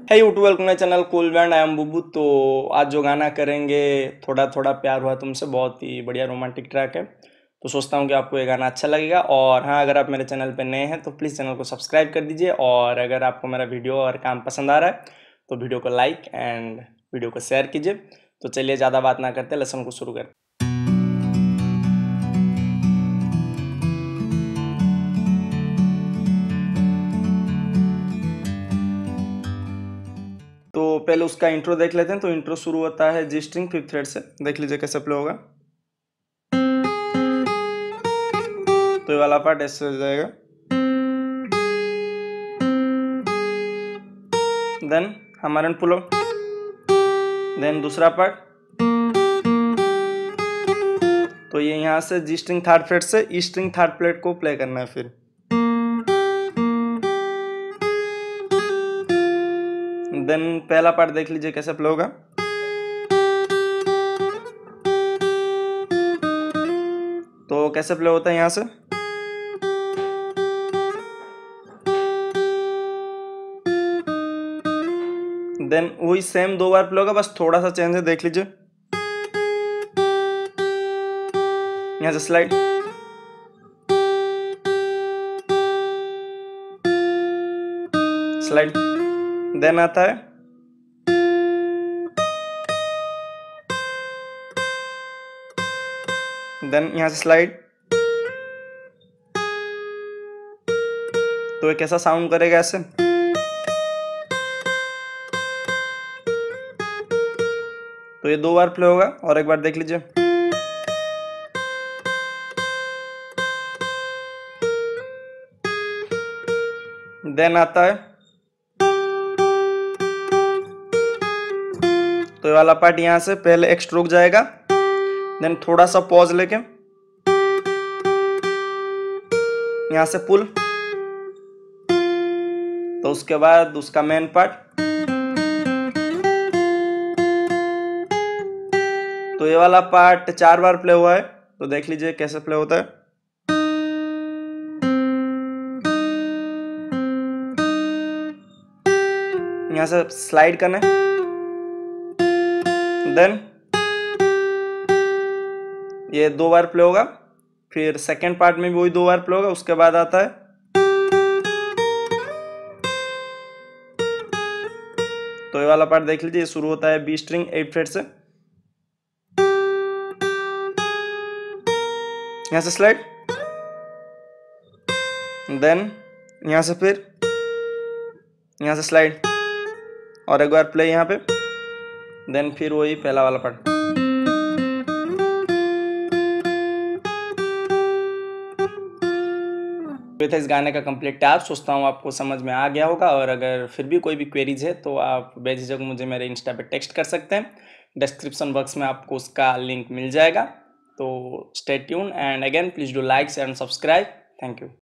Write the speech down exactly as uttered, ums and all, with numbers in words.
है YouTube welcome my channel cool band I am बुबू। तो आज जो गाना करेंगे थोड़ा थोड़ा प्यार हुआ तुमसे, बहुत ही बढ़िया रोमांटिक ट्रैक है। तो सोचता हूँ कि आपको ये गाना अच्छा लगेगा। और हाँ, अगर आप मेरे चैनल पर नए हैं तो प्लीज़ चैनल को सब्सक्राइब कर दीजिए। और अगर आपको मेरा वीडियो और काम पसंद आ रहा है तो वीडियो को लाइक एंड वीडियो को शेयर कीजिए। तो चलिए ज़्यादा बात ना करते, लेसन को शुरू करें। तो पहले उसका इंट्रो देख लेते हैं। तो इंट्रो शुरू होता है जी स्ट्रिंग फिफ्थ फ्रेट से। देख लीजिए कैसे प्ले होगा। तो ये वाला पार्ट ऐसे हो जाएगा। देन हमारे पुलो, देन दूसरा पार्ट। तो ये यहाँ से जी स्ट्रिंग थर्ड फ्रेट से ई स्ट्रिंग थर्ड फ्रेट को प्ले करना है। फिर देन पहला पार्ट देख लीजिए कैसे प्ले होगा। तो कैसे प्ले होता है यहाँ से। देन वही सेम दो बार प्ले होगा, बस थोड़ा सा चेंज है, देख लीजिए। यहाँ से स्लाइड, स्लाइड, देन आता है देन यहाँ से स्लाइड। तो ये कैसा साउंड करेगा ऐसे। तो ये दो बार प्ले होगा और एक बार देख लीजिए। देन आता है तो ये वाला पार्ट यहाँ से पहले एक स्ट्रोक जाएगा, देन थोड़ा सा पॉज लेके यहाँ से पुल। तो उसके बाद उसका मेन पार्ट। तो ये वाला पार्ट चार बार प्ले हुआ है। तो देख लीजिए कैसे प्ले होता है। यहाँ से स्लाइड करना है, देन ये दो बार प्ले होगा। फिर सेकेंड पार्ट में भी वही दो बार प्ले होगा। उसके बाद आता है तो ये वाला पार्ट देख लीजिए। शुरू होता है बी स्ट्रिंग एट फ्रेट से। यहाँ से स्लाइड, देन यहाँ से फिर यहाँ से स्लाइड और एक बार प्ले यहाँ पे, देन फिर वही पहला वाला पार्ट। ये था इस गाने का कंप्लीट टास्क। सोचता हूँ आपको समझ में आ गया होगा। और अगर फिर भी कोई भी क्वेरीज है तो आप बेझिझक मुझे मेरे इंस्टा पे टेक्स्ट कर सकते हैं। डिस्क्रिप्शन बॉक्स में आपको उसका लिंक मिल जाएगा। तो stay tune and again please do like and subscribe. Thank you.